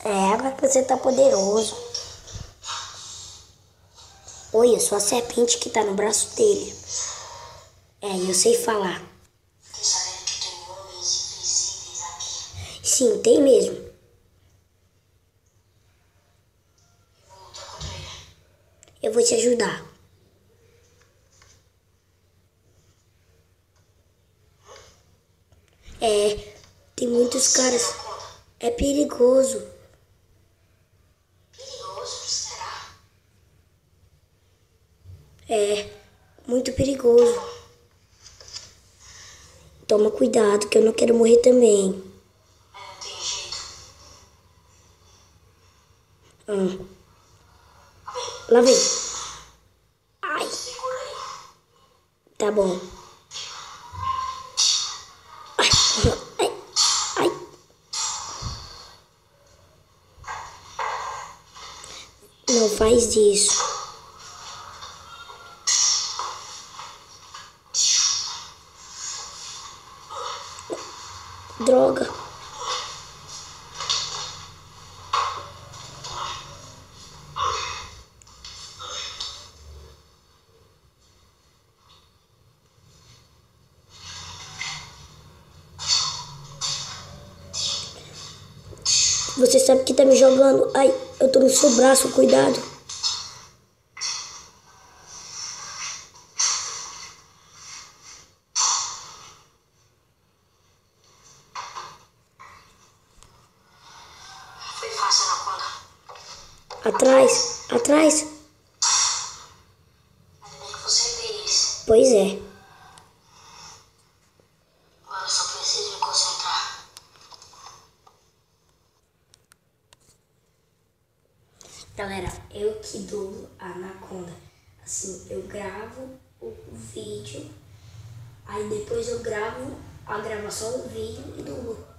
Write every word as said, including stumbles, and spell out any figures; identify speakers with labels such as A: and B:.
A: É, mas você tá poderoso. Oi, eu sou a serpente que tá no braço dele. É, eu sei falar.
B: Fiquei sabendo que tem homens invisíveis aqui.
A: Sim, tem mesmo.
B: Eu vou lutar contra ele.
A: Eu vou te ajudar. É, tem muitos caras. É perigoso.
B: Perigoso, será?
A: É, muito perigoso. Toma cuidado que eu não quero morrer também.
B: Mas não tem jeito.
A: Hum. Lá vem. Ai,
B: Segura aí.
A: tá bom. Ai, ai, ai. Não faz isso. Droga. Você sabe que tá me jogando. Ai, eu tô no seu braço, cuidado.
B: Foi fácil na conta.
A: Atrás, atrás.
B: Ainda bem que você fez.
A: Pois é.
B: Agora eu só preciso me concentrar.
A: Galera, eu que dou a anaconda. Assim, eu gravo o vídeo, aí depois eu gravo a gravação do vídeo e dublo.